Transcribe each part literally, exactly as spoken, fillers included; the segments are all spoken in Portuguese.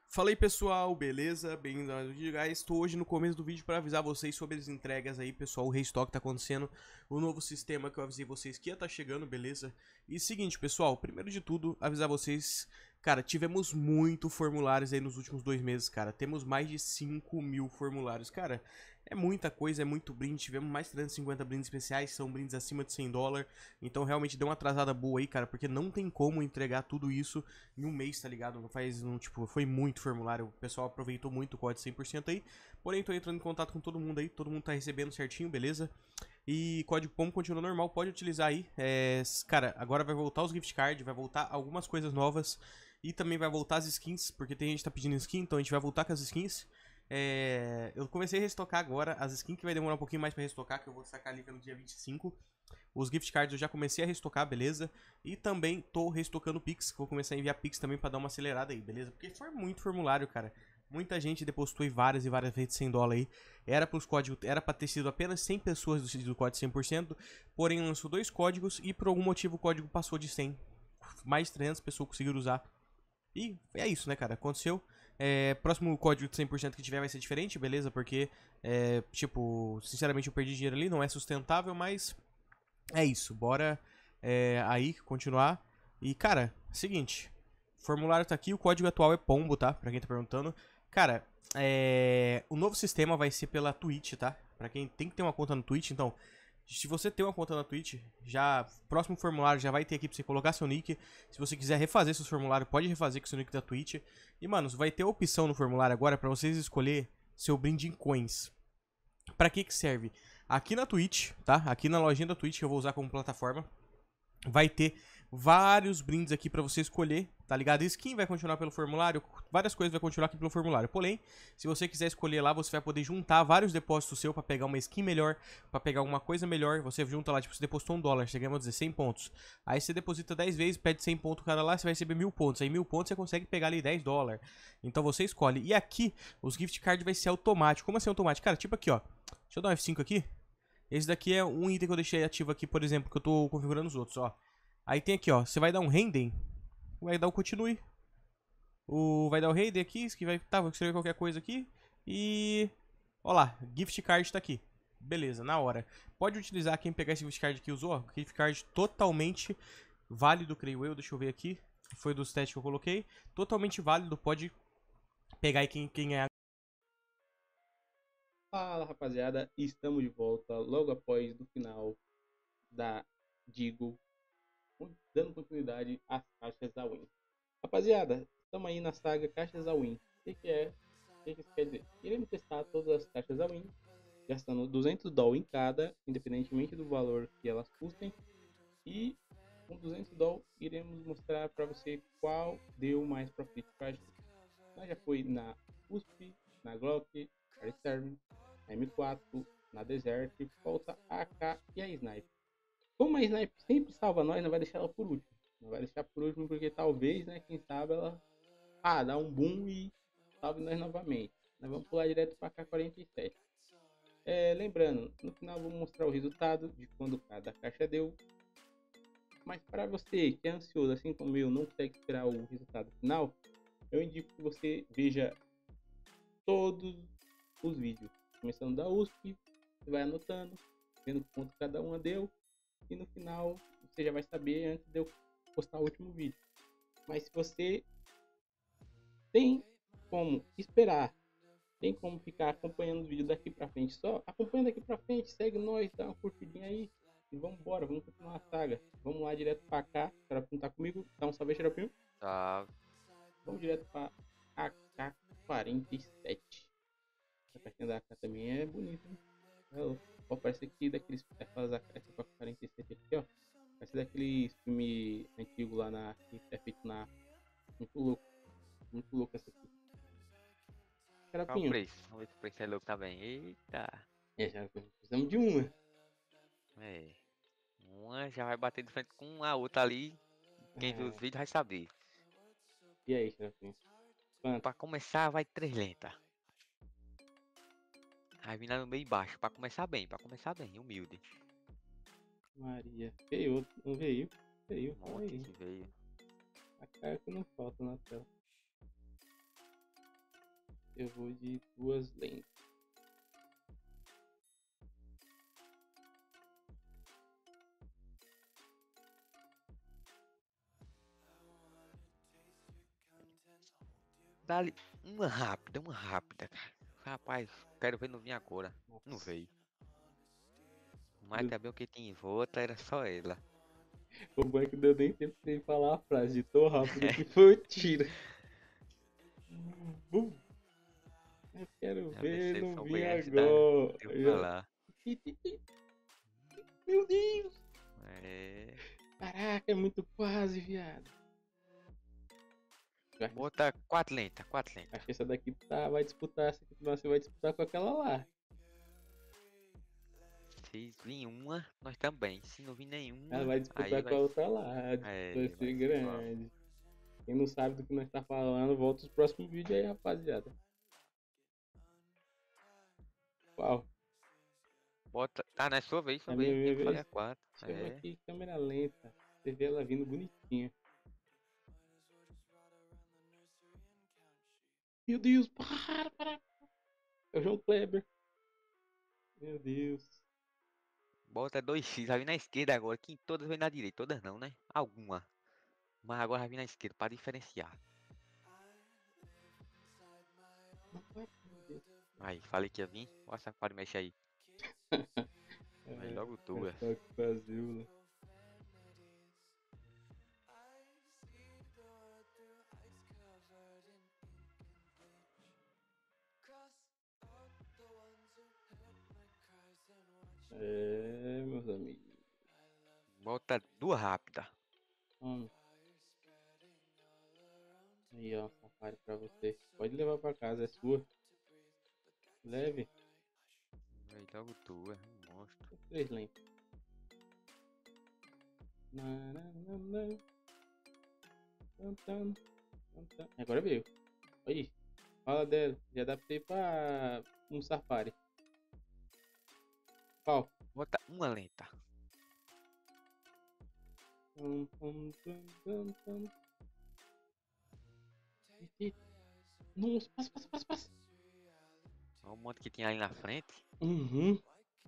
Fala aí pessoal, beleza? Bem-vindo ao vídeo, guys. Estou hoje no começo do vídeo para avisar vocês sobre as entregas aí, pessoal. O restock tá acontecendo, o novo sistema que eu avisei vocês que ia tá chegando, beleza? E seguinte, pessoal, primeiro de tudo, avisar vocês, cara, tivemos muito formulários aí nos últimos dois meses, cara. Temos mais de cinco mil formulários, cara. É muita coisa, é muito brinde. Tivemos mais de trezentos e cinquenta brindes especiais, são brindes acima de cem dólares. Então realmente deu uma atrasada boa aí, cara, porque não tem como entregar tudo isso em um mês, tá ligado? Não faz, um, tipo, foi muito formulário, o pessoal aproveitou muito o código cem por cento aí, porém tô entrando em contato com todo mundo aí, todo mundo tá recebendo certinho, beleza? E código P O M continua normal, pode utilizar aí, é, cara, agora vai voltar os gift cards, vai voltar algumas coisas novas, e também vai voltar as skins, porque tem gente que tá pedindo skin, então a gente vai voltar com as skins. É, eu comecei a restocar agora, as skins que vai demorar um pouquinho mais pra restocar, que eu vou sacar ali no dia vinte e cinco. Os gift cards eu já comecei a restocar, beleza? E também tô restocando Pix, vou começar a enviar Pix também pra dar uma acelerada aí, beleza? Porque foi muito formulário, cara. Muita gente depositou aí várias e várias vezes cem dólares aí. Era pros códigos, era pra ter sido apenas cem pessoas do, do código cem por cento, porém lançou dois códigos e por algum motivo o código passou de cem. Mais de trezentas pessoas conseguiram usar. E é isso, né, cara? Aconteceu. É, próximo código de cem por cento que tiver vai ser diferente, beleza? Porque, é, tipo, sinceramente eu perdi dinheiro ali, não é sustentável, mas é isso, bora é, aí continuar. E, cara, seguinte, o formulário tá aqui, o código atual é pombo, tá? Pra quem tá perguntando. Cara, é, o novo sistema vai ser pela Twitch, tá? Pra quem tem que ter uma conta no Twitch, então, se você tem uma conta na Twitch, já próximo formulário já vai ter aqui pra você colocar seu nick. Se você quiser refazer seus formulários, pode refazer com seu nick da Twitch. E, mano, vai ter a opção no formulário agora pra vocês escolher seu brinde em coins. Pra que que serve? Aqui na Twitch, tá? Aqui na lojinha da Twitch que eu vou usar como plataforma, vai ter vários brindes aqui pra você escolher, tá ligado? Skin vai continuar pelo formulário, várias coisas vai continuar aqui pelo formulário. Porém, se você quiser escolher lá, você vai poder juntar vários depósitos seu pra pegar uma skin melhor, pra pegar alguma coisa melhor. Você junta lá, tipo, você depositou um dólar, você ganha, vamos dizer, cem pontos. Aí você deposita dez vezes, pede cem pontos cada lá, você vai receber mil pontos. Aí mil pontos você consegue pegar ali dez dólares. Então você escolhe. E aqui, os gift cards vai ser automático. Como assim automático? Cara, tipo aqui, ó. Deixa eu dar um F cinco aqui. Esse daqui é um item que eu deixei ativo aqui, por exemplo, que eu tô configurando os outros, ó. Aí tem aqui, ó, você vai dar um render, vai dar o continue. O, vai dar o render aqui, que vai, tá, vou escrever qualquer coisa aqui. E, ó lá, gift card tá aqui. Beleza, na hora. Pode utilizar quem pegar esse gift card que usou, ó, gift card totalmente válido, creio eu, deixa eu ver aqui. Foi dos testes que eu coloquei. Totalmente válido, pode pegar aí quem, quem é. Fala rapaziada, estamos de volta logo após do final da Digo, dando continuidade às caixas da Win. Rapaziada, estamos aí na saga caixas da Win. O que, que é? O que, que isso quer dizer? Iremos testar todas as caixas da Win, gastando duzentos dólares em cada, independentemente do valor que elas custem. E com duzentos dólares iremos mostrar para você qual deu mais profit para a gente. Nós já foi na U S P, na Glock, na Serve, na M quatro, na Desert, falta a AK e a Sniper. Como a Sniper sempre salva nós, não vai deixar ela por último. Não vai deixar por último porque talvez, né, quem sabe ela ah, dá um boom e salve nós novamente. Nós vamos pular direto para a K quarenta e sete. É, lembrando, no final vou mostrar o resultado de quando cada caixa deu. Mas para você que é ansioso, assim como eu, não consegue esperar o resultado final, eu indico que você veja todos os vídeos, começando da U S P, você vai anotando, vendo quanto cada uma deu, e no final você já vai saber antes de eu postar o último vídeo. Mas se você tem como esperar, tem como ficar acompanhando o vídeo daqui pra frente, só acompanha daqui pra frente, segue nós, dá uma curtidinha aí, e vamos embora, vamos continuar a saga. Vamos lá direto pra cá, para apontar comigo, dá um salve, Xeropinho. Tá. Vamos direto pra A K quarenta e sete. A caixinha da A K também é bonita, hein? Ó, parece aqui daqueles. Aquelas A K, essa A K quarenta e sete aqui, ó. Parece daquele filme antigo lá na. Que é feito na. Muito louco. Muito louco essa aqui. Qual o Carapinho. preço? Vamos ver se o preço é louco também. Eita. É, já precisamos de uma. É. Uma já vai bater de frente com a outra ali. Quem viu os Ah, vídeos vai saber. e aí, Carapinho? Quanto? Pra começar, vai três lenta. Aí vindo no meio baixo. Pra começar bem, pra começar bem, humilde. Maria. Veio, não veio? Veio, Um fala monte aí. que veio. A cara que não falta na tela. Eu vou de duas lentas. Dá-lhe uma rápida, uma rápida, cara. Rapaz, quero ver não vir agora. Não Nossa. veio. Mas Meu- também o que tinha em volta era só ela. O bom é que deu nem tempo de falar a frase de tão rápido que foi o tiro. Bum. Eu quero Já ver pensei não sobre vir essa da. agora. Deu pra lá. Meu Deus. É. Caraca, é muito quase, viado. Eu acho, Bota quatro lentas, quatro lentas. acho que essa daqui tá, vai disputar. Essa aqui você vai disputar com aquela lá. Se vir uma, nós também. Se não vir nenhuma, Ela vai disputar aí com vai. a outra lá. A disputa É, vai vai ser ser igual. grande. Quem não sabe do que nós tá falando, volta os próximos vídeos aí, rapaziada. Uau. Bota. Ah, não é sua vez, sua É vez. minha, Eu minha tenho que fazer vez. a quatro. Chama É. aqui câmera lenta. Você vê ela vindo bonitinha. Meu Deus, para, para. É o João Kleber. Meu Deus. Bota dois x, vai vir na esquerda agora. Que todas vêm na direita. Todas não, né? Alguma. Mas agora vai vir na esquerda pra diferenciar. Não vai, meu Deus. Aí, falei que ia vir. Olha essa pode mexer aí. Aí É, logo é duas. só que Brasil, né? É, meus amigos. Bota duas rápidas. Hum. Aí, ó, safari pra você. Pode levar pra casa, é sua. Leve. Aí logo duas. Um monstro. Três lentes. Na, na, na, na. Tan, tan, tan, tan. Agora veio. Aí. Fala dela. Já dá pra ir pra um safari. Qual? Bota uma lenta. Tum, tum, tum, tum, tum. Ih, ih. Nossa, passa, passa, passa, passa. Olha o monte que tinha ali na frente. Uhum.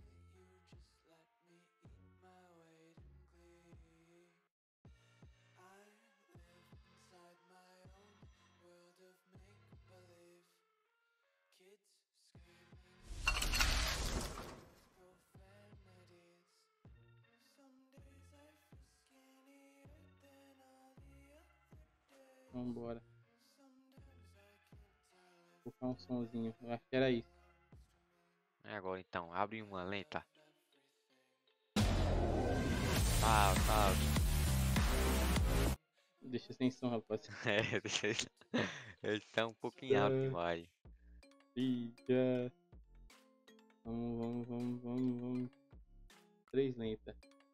Vambora. Vou colocar um sonzinho. Eu acho que era isso. É agora então. Abre uma lenta. Tá, tá. Deixa sem som, rapaz. É, deixa eles. Eles são um pouquinho alto demais. Filha. Vamos, vamos, vamos, vamos, vamos. Três lentas.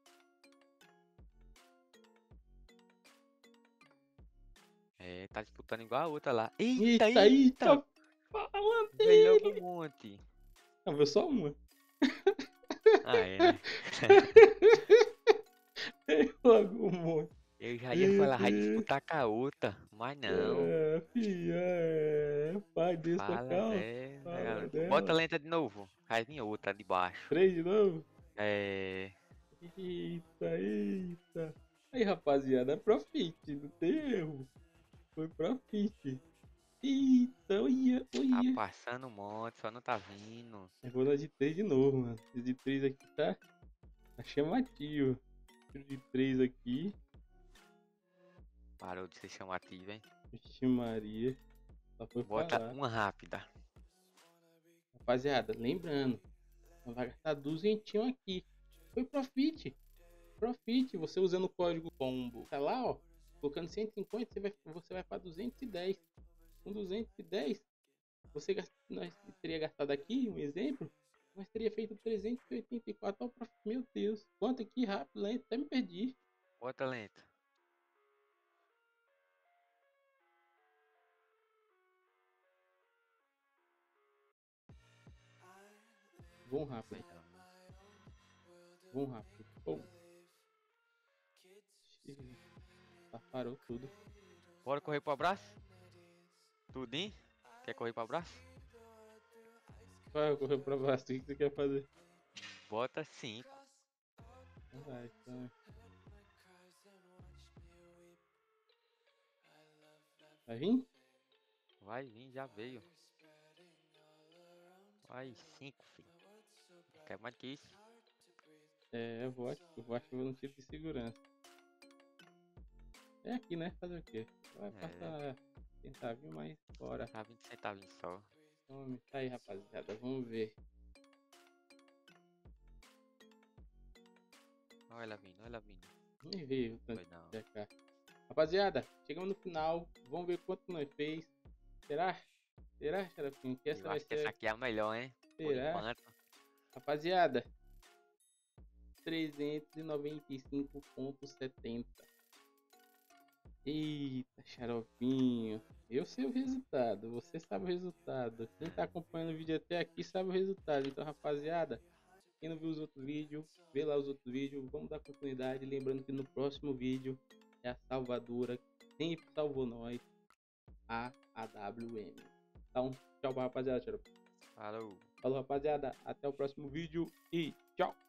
É, tá disputando igual a outra lá. Eita, Eita, eita! eita! Fala Veio logo dele! um monte. Não, veio só uma. Ah, é, né? Veio logo um monte. Eu já ia Meu falar, vai Deus. disputar com a outra. Mas não. É, filha, é. Pai, deixa Fala calma. dela, Fala galera. dela. Bota a lenta de novo. Vai vir outra de baixo. Três de novo? É. Eita, eita. Aí, rapaziada, é profit, não tem erro. Foi profit. Eita, olha, Tá olha. passando um monte, só não tá vindo. Eu vou na de três de novo, mano. Esse de três aqui tá, tá chamativo. Tiro de três aqui. Parou de ser chamativo, hein? Vixe Maria. Só foi Bota falar. uma rápida. Rapaziada, lembrando. Vai gastar duzentinho aqui. Foi profit. Profit. Você usando o código combo. Tá lá, ó. Colocando cento e cinquenta, você vai, você vai pra duzentos e dez. Com duzentos e dez, você gast... nós teria gastado aqui, um exemplo, nós teria feito trezentos e oitenta e quatro. Ó, prof... Meu Deus, quanto aqui rápido, lento, até me perdi. Bota lenta. Vamos rápido. Vamos rápido. Oh. Tá, parou tudo. Bora correr pro abraço? Tudinho? Quer correr pra braço? Vai correr pra baixo, o que você quer fazer? Bota cinco. Vai, então. Vai vir? Vai vir, já veio. Vai, cinco, filho. Não quer mais que isso. É, eu vou, eu vou ativar no tipo de segurança. É aqui, né? Fazer o quê? Vai É. passar centavinho, mas bora. Tá vinte centavinhos só. Tome, tá aí, rapaziada. Vamos ver. Olha ela vindo, olha ela vindo. Nem veio o tanto Foi não. de cá. Rapaziada, chegamos no final. Vamos ver quanto nós fez. Será? Será, Xarapinho? Que essa Eu vai acho que ser. essa aqui é a melhor, hein? Por Será? enquanto. Rapaziada, trezentos e noventa e cinco ponto setenta. Eita, Xaropinho. Eu sei o resultado, você sabe o resultado. Quem tá acompanhando o vídeo até aqui sabe o resultado. Então, rapaziada, quem não viu os outros vídeos, vê lá os outros vídeos. Vamos dar continuidade. Lembrando que no próximo vídeo é a salvadora que sempre salvou nós, a A W M. Então, tchau, rapaziada. Falou. Falou, rapaziada. Até o próximo vídeo e tchau.